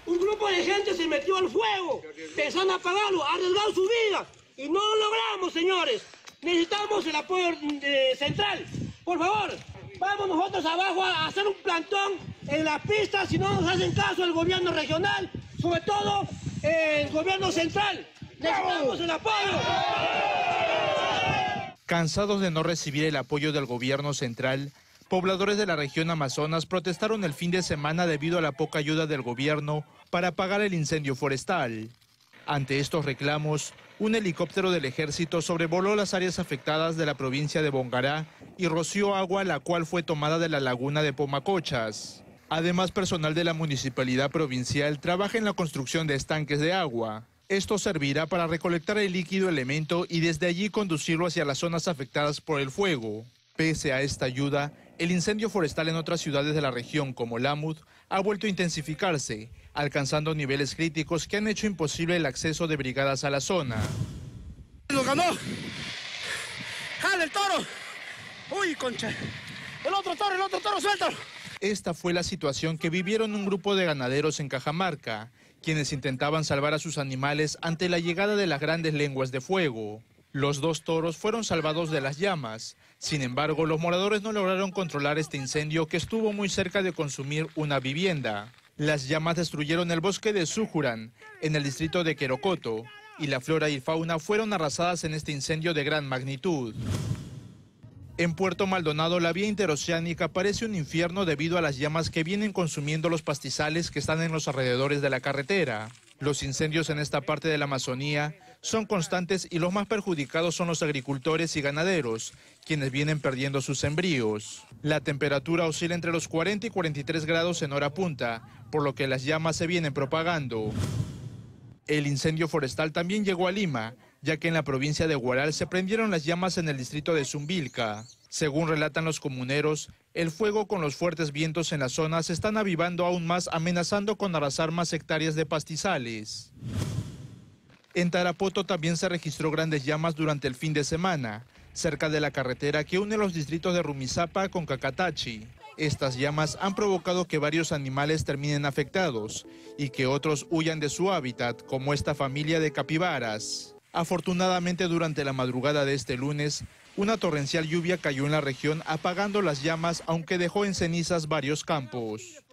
Un grupo de gente se metió al fuego, pensando apagarlo, ha arriesgado su vida. Y no lo logramos, señores. Necesitamos el apoyo central. Por favor, vamos nosotros abajo a hacer un plantón en la pista si no nos hacen caso el gobierno regional, sobre todo el gobierno central. Necesitamos el apoyo. Cansados de no recibir el apoyo del gobierno central, pobladores de la región Amazonas protestaron el fin de semana debido a la poca ayuda del gobierno para apagar el incendio forestal. Ante estos reclamos, un helicóptero del ejército sobrevoló las áreas afectadas de la provincia de Bongará y roció agua, la cual fue tomada de la laguna de Pomacochas. Además, personal de la municipalidad provincial trabaja en la construcción de estanques de agua. Esto servirá para recolectar el líquido elemento y desde allí conducirlo hacia las zonas afectadas por el fuego. Pese a esta ayuda, el incendio forestal en otras ciudades de la región, como Lamut, ha vuelto a intensificarse, alcanzando niveles críticos que han hecho imposible el acceso de brigadas a la zona. ¡Lo ganó! ¡Jale el toro! ¡Uy, concha! ¡El otro toro, suéltalo! Esta fue la situación que vivieron un grupo de ganaderos en Cajamarca, quienes intentaban salvar a sus animales ante la llegada de las grandes lenguas de fuego. Los 2 toros fueron salvados de las llamas. Sin embargo, los moradores no lograron controlar este incendio que estuvo muy cerca de consumir una vivienda. Las llamas destruyeron el bosque de Sujuran, en el distrito de Querocoto, y la flora y fauna fueron arrasadas en este incendio de gran magnitud. En Puerto Maldonado, la vía interoceánica parece un infierno debido a las llamas que vienen consumiendo los pastizales que están en los alrededores de la carretera. Los incendios en esta parte de la Amazonía son constantes y los más perjudicados son los agricultores y ganaderos, quienes vienen perdiendo sus sembríos. La temperatura oscila entre los 40 y 43 grados en hora punta, por lo que las llamas se vienen propagando. El incendio forestal también llegó a Lima, ya que en la provincia de Huaral se prendieron las llamas en el distrito de Zumbilca. Según relatan los comuneros, el fuego con los fuertes vientos en la zona se están avivando aún más, amenazando con arrasar más hectáreas de pastizales. En Tarapoto también se registró grandes llamas durante el fin de semana, cerca de la carretera que une los distritos de Rumisapa con Cacatachi. Estas llamas han provocado que varios animales terminen afectados y que otros huyan de su hábitat, como esta familia de capibaras. Afortunadamente, durante la madrugada de este lunes, una torrencial lluvia cayó en la región apagando las llamas, aunque dejó en cenizas varios campos.